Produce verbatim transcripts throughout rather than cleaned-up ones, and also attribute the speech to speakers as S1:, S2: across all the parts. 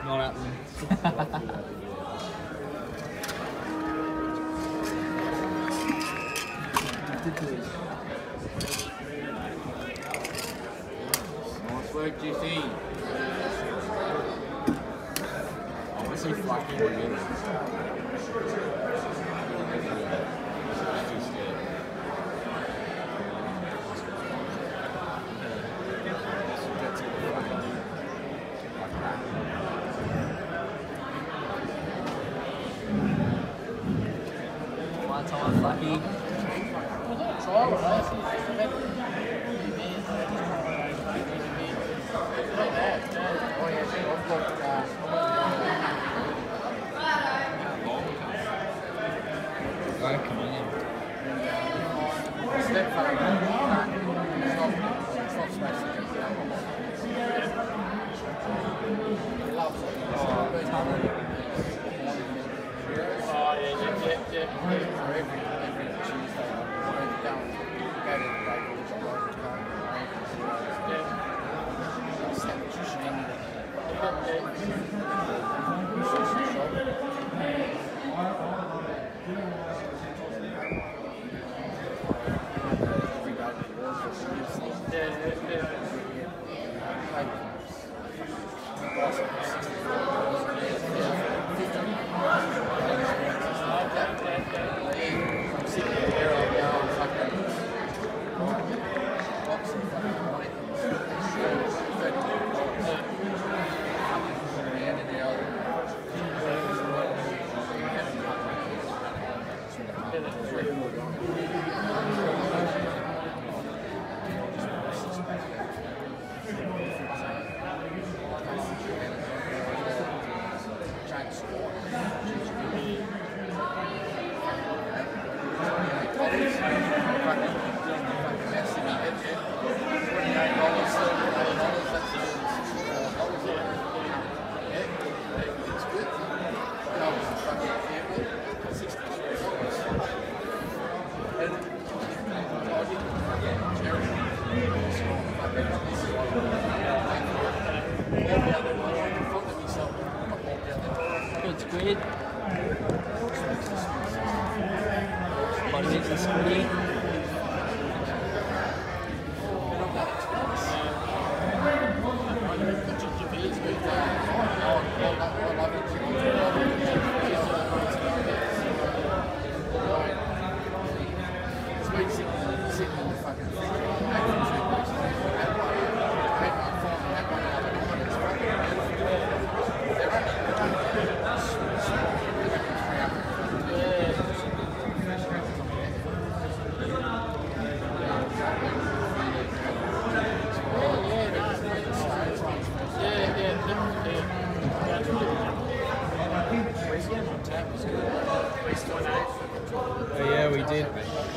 S1: Not happening.
S2: Nice work, G C.
S1: Obviously fluffy again. One time fluffy.
S2: Oh, yeah, yeah, yeah, yeah. Every, every Tuesday, I go down, go to the break, which I like to go. Yeah. Sandwich machine.
S1: Good squid. Body hits the squiddy.
S3: Oh, yeah, we did.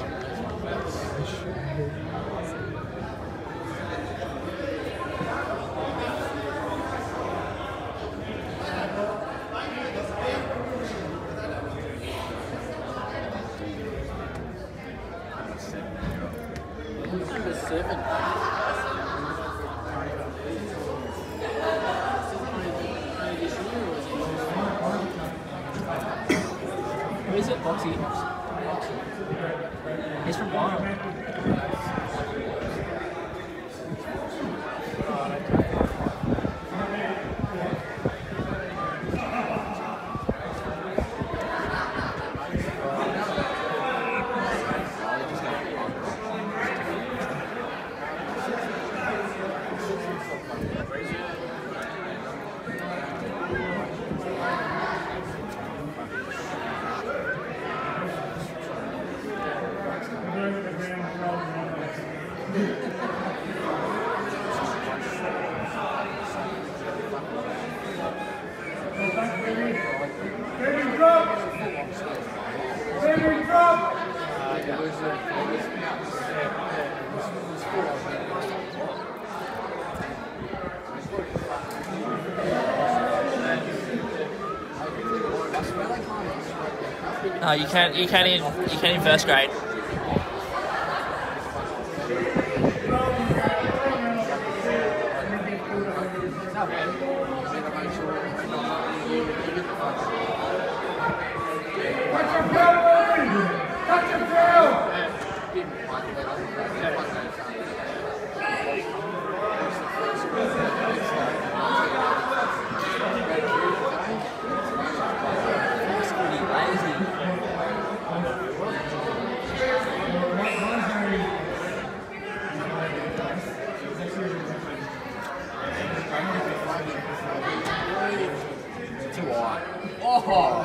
S2: Number seven.
S1: Who is it? Boxy. He's from Byron. No, you can't. You can't in. You can't in first grade.
S2: It's not bad.
S1: It's pretty lazy.
S2: Too high. Oh!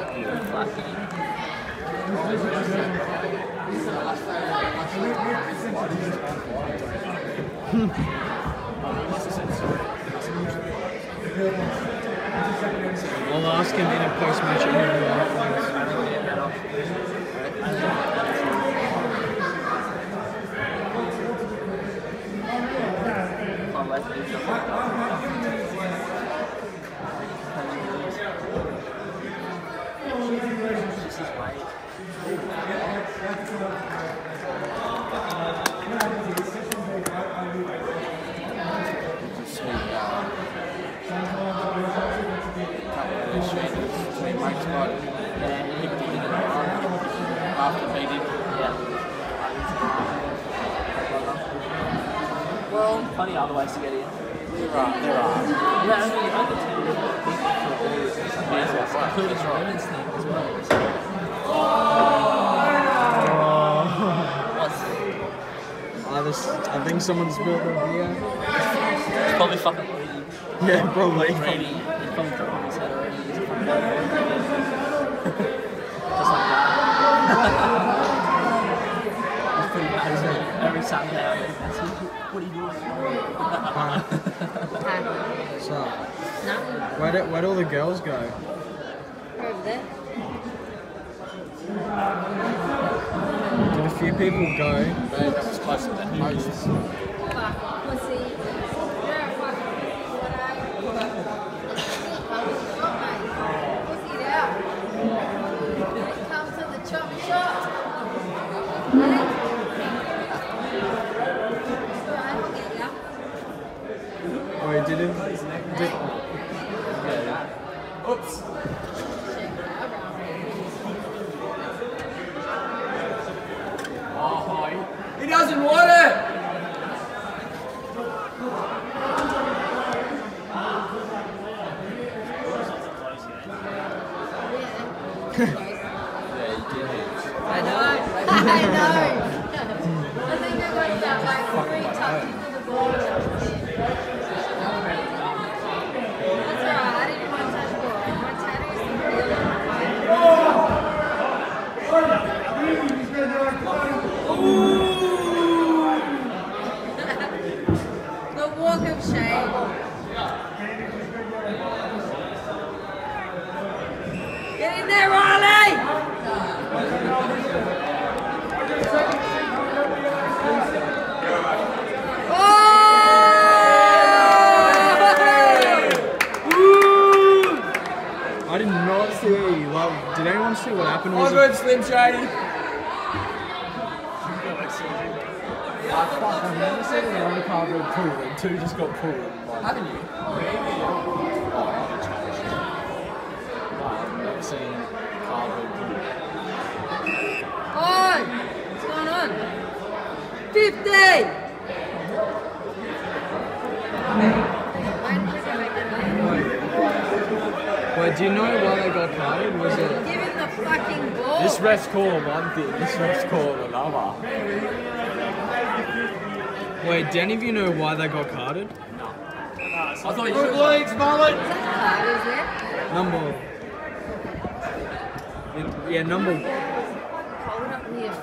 S3: I'll ask him in a post-match interview afterwards.
S1: This is white.
S2: See, uh, couple of issues. Teammates got picked in the run after beating.
S1: Yeah.
S2: Well,
S1: Plenty of other ways to get in.
S2: there are, there are.
S1: Yeah, only under ten people, including the women's team as well. So. What's
S3: I, just, I think someone spilled their beer.
S1: it's probably fucking Brady.
S3: Yeah, probably.
S1: Brady. He's probably dropped on his head already. He's a fucking just like that. It's pretty bad, isn't it? Every Saturday I go, "That's it. What are you doing?"
S3: So,
S4: No,
S3: where did, where'd all the girls go?
S4: over there.
S3: Did a few people go?
S2: That was closer than most.
S4: Fuck, pussy. You're a fucking pussy out. Come to the chop shop.
S3: Wait, did it? Did,
S2: Oops. Oh, he doesn't want it!
S4: I know. I know. I think I got about like three touches of the ball. That's alright. I didn't want to touch the ball. My tattoos are really the walk of shame. Get in there, Riley!
S3: I did not see. Like, did anyone see what happened?
S2: All
S3: Was
S2: good,
S3: it,
S2: Slim Shady.
S3: I've never seen an undercard pulled, and two just got pulled.
S2: Haven't you?
S3: I've never seen cardboard pulled.
S4: On! What's going on? fifty!
S3: Wait, do you know why they got carded? Was it
S4: Give him the fucking ball!
S3: this ref's call one thing, this ref's call another? Wait, do any of you know why they got carded?
S2: I thought you should. Legs, mullet!
S4: Card, is there?
S3: Number. Yeah, number.
S4: Hold up here.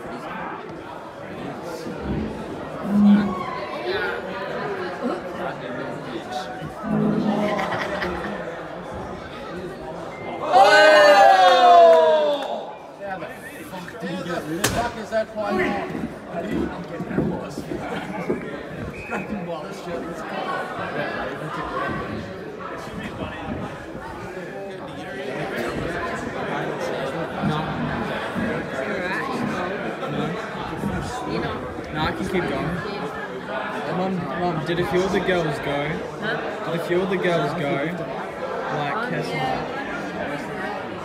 S2: Fuck is that quite long? How do you get that loss? Fucking Wallace Jones.
S3: No, I can keep going. Mum, mum, did a few of the girls go?
S4: Huh?
S3: Did a few of the girls go? Like
S4: Um,
S3: Kessler?
S4: yeah.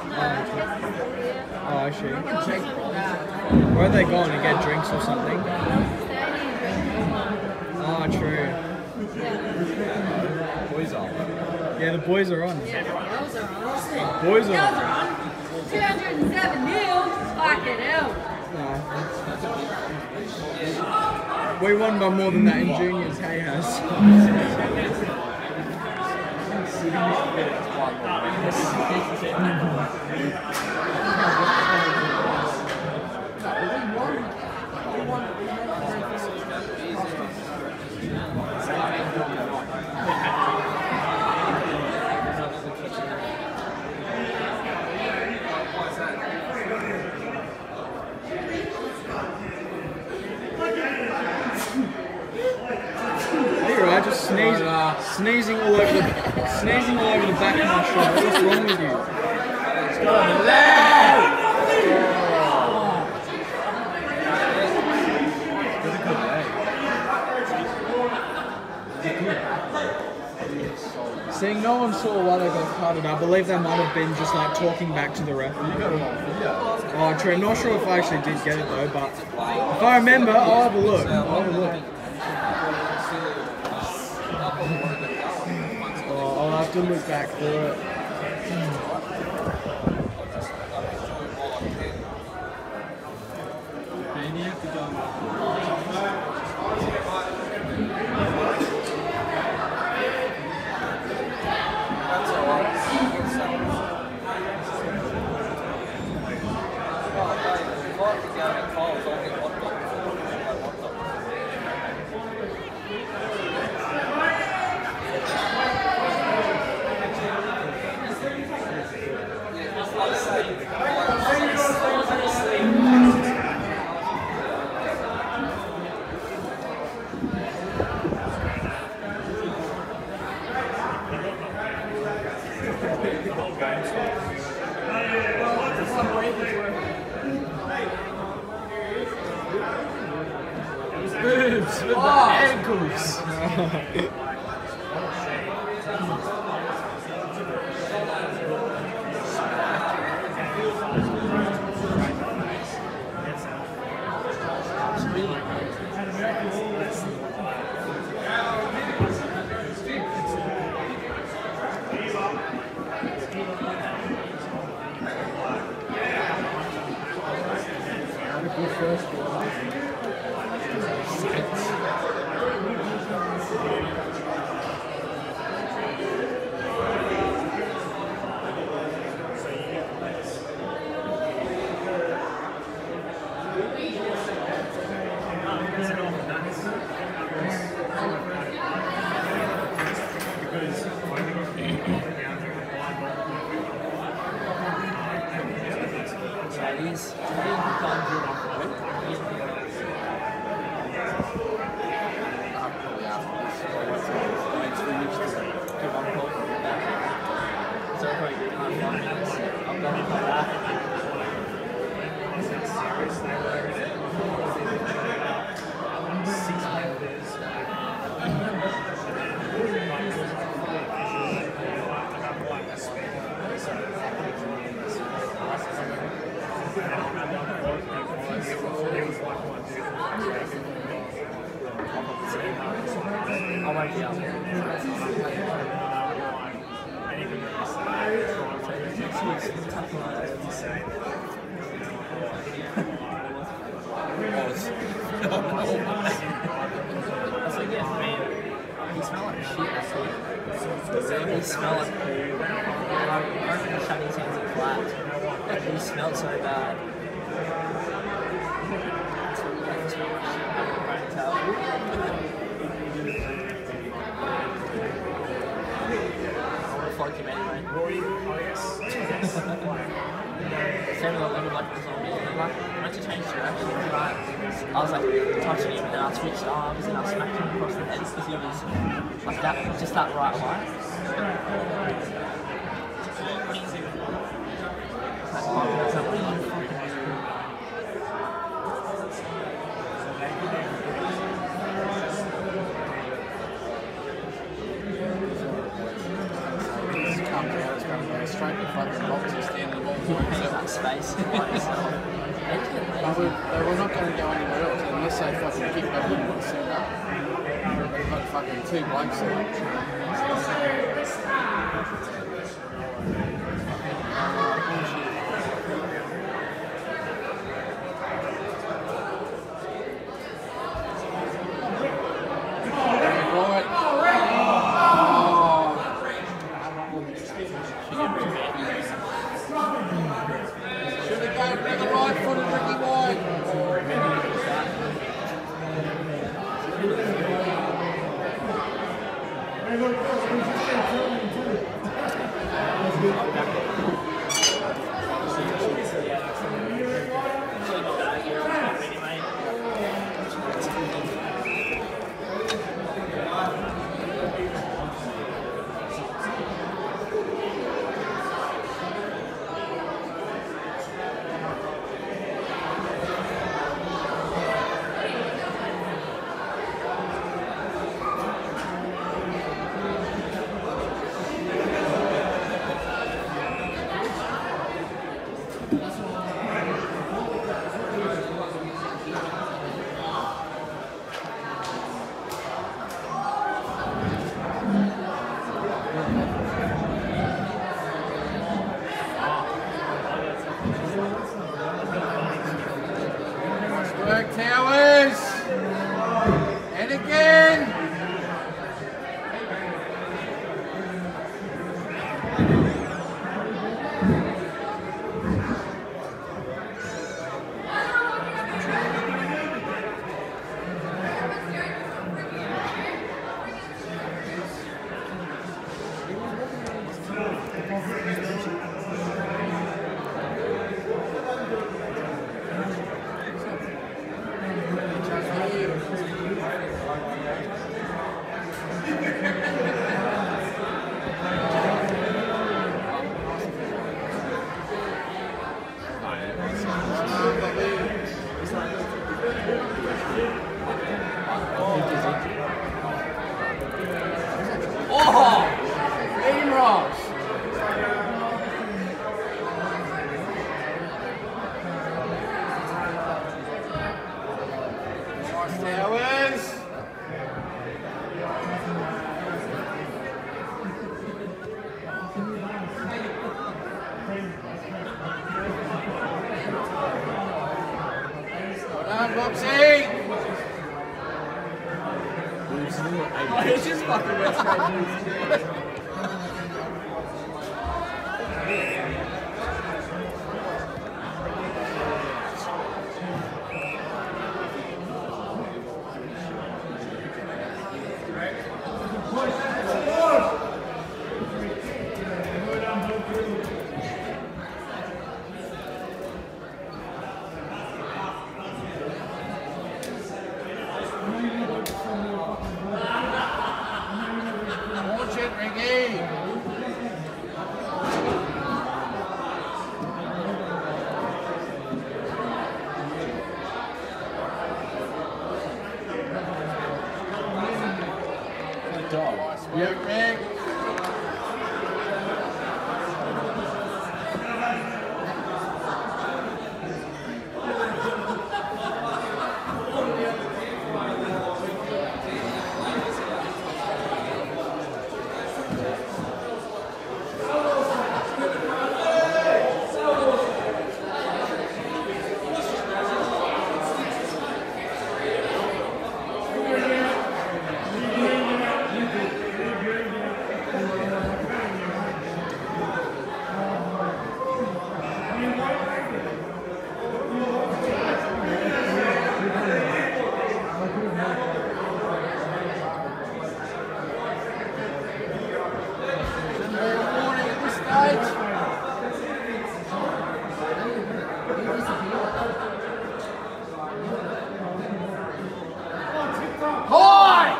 S3: Oh, is she? Where are they going to get drinks or something? Oh, true.
S2: Boys are.
S3: Yeah, the boys are on.
S4: Yeah, the girls are on.
S3: Boys
S4: Girls
S3: are
S4: are
S3: on.
S4: on. two hundred seven nil. Fucking hell.
S3: No. We won by more than that in juniors, hey has. You're right, just sneezing, sneezing all over the, sneezing all over the back of my shirt. What's wrong with you? It's got on the leg. Seeing no one saw why they got carded, I believe they might have been just like talking back to the ref. Oh, true. I'm not sure if I actually did get it though, but if I remember, I'll have a look. I'll have a look. Oh, I'll have to look back through it.
S1: Boobs with the ankles. He smelled like poo. I reckon he shut his hands and clapped. He smelled so bad. I want to fuck him anyway. Same with the lemon like the zombie. Like, I went to change direction. I was like touching him and then I switched arms and I smacked him across the head because he was like that, just that right height.
S2: go straight to fucking box and stand in the ball.
S1: That space by yourself. They just get
S2: But we,
S1: lazy.
S2: they were not going to go anywhere else unless they fucking kick back in and set up. They've got fucking two blokes there. Right. Should have gone to the right foot of Ricky White. Work Towers. And again. Oh! Beam Ross. Nice Towers. Well done, Boxy.
S1: Oh, it's just fucking went straight.
S2: Watch it, Ricky. Nice work, Rick. Warning at this stage. High!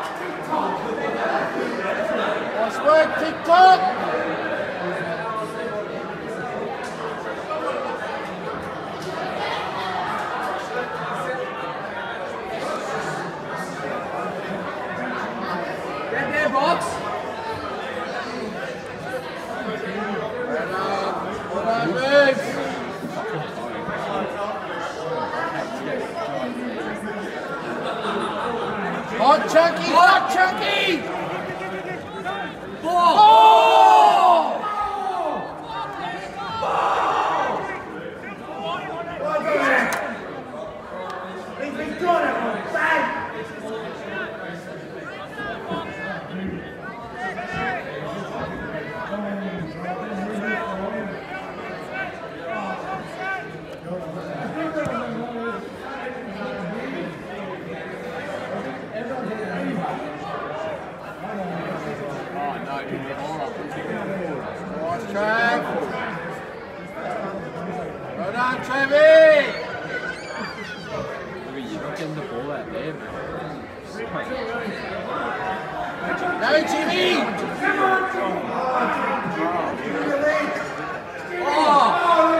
S2: Nice work, TikTok! Get there, box! Well Chunky! Not Chunky!
S1: Ball!
S2: Oh! Nice, Trev. Well done, Trevi.
S5: You're not getting the ball out there, man.
S2: No, Jimmy. Oh.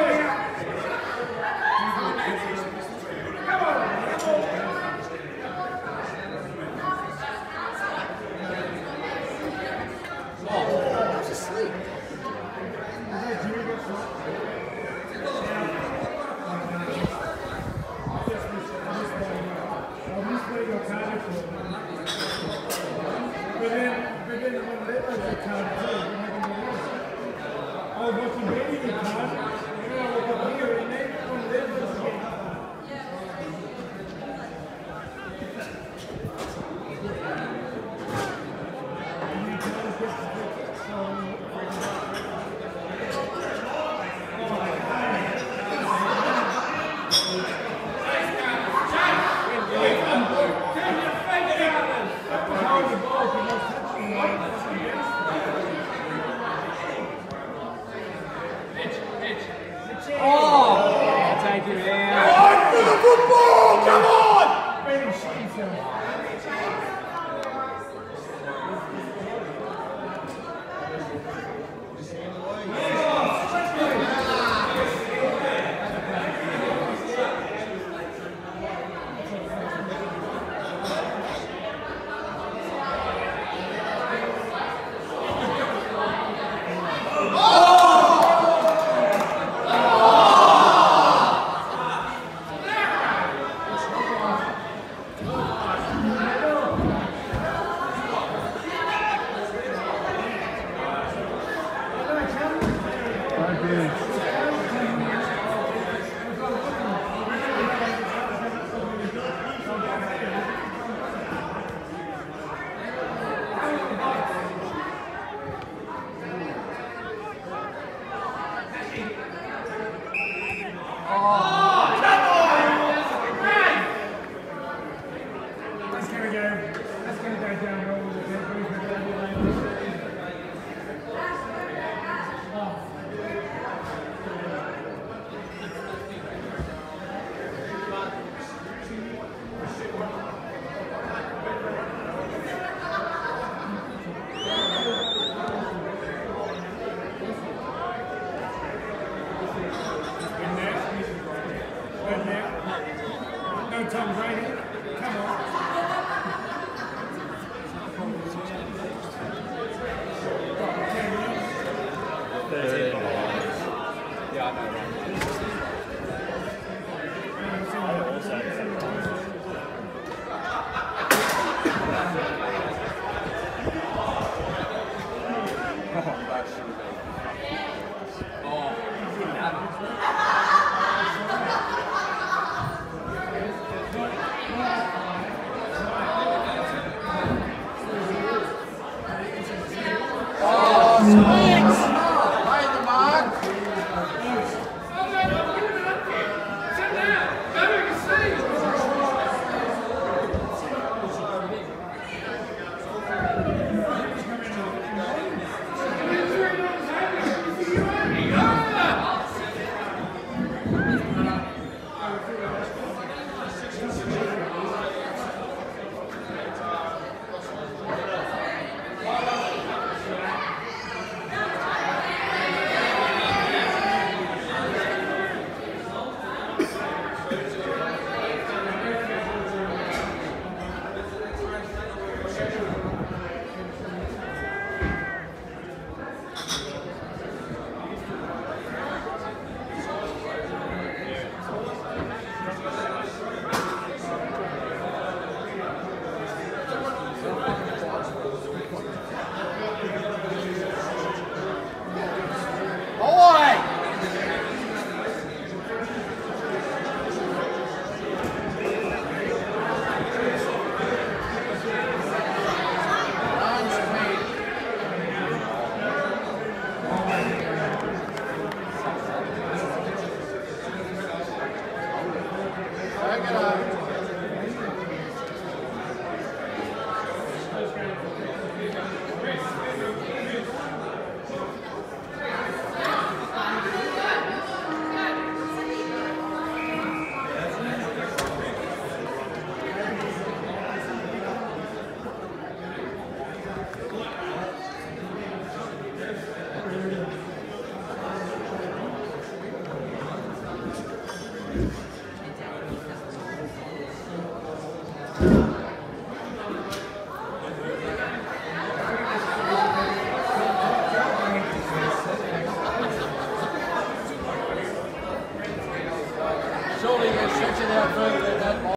S2: Surely you're stretching out further than that.